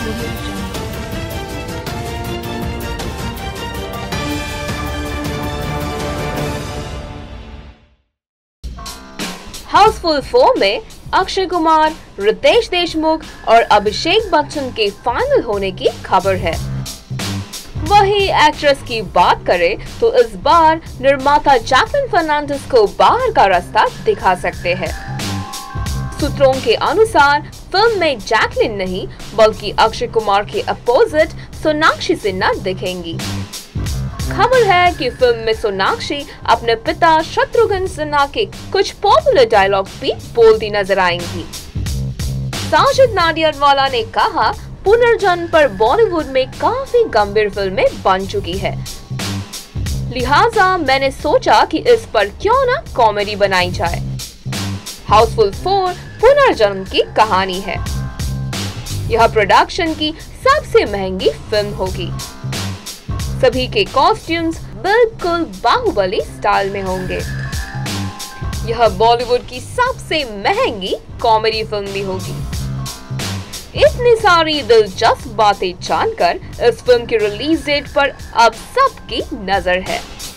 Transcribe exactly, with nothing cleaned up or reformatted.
Housefull four में अक्षय कुमार, रितेश देशमुख और अभिषेक बच्चन के फाइनल होने की खबर है। वही एक्ट्रेस की बात करें तो इस बार निर्माता जैकलिन फर्नांडिस को बाहर का रास्ता दिखा सकते हैं। सूत्रों के अनुसार फिल्म में जैकलिन नहीं बल्कि अक्षय कुमार के अपोजिट सोनाक्षी सिन्हा दिखेंगी। खबर है कि फिल्म में सोनाक्षी अपने पिता शत्रुघ्न सिन्हा के कुछ पॉपुलर डायलॉग भी बोलती नजर आएंगी। साजिद नाडियाडवाला ने कहा, पुनर्जन्म पर बॉलीवुड में काफी गंभीर फिल्में बन चुकी है, लिहाजा मैंने सोचा कि इस पर क्यों ना कॉमेडी बनाई जाए। हाउसफुल फोर पुनर्जन्म की कहानी है। यह प्रोडक्शन की सबसे महंगी फिल्म होगी। सभी के कॉस्ट्यूम्स बिल्कुल बाहुबली स्टाइल में होंगे। यह बॉलीवुड की सबसे महंगी कॉमेडी फिल्म भी होगी। इतनी सारी दिलचस्प बातें जानकर इस फिल्म की रिलीज डेट पर अब सबकी नजर है।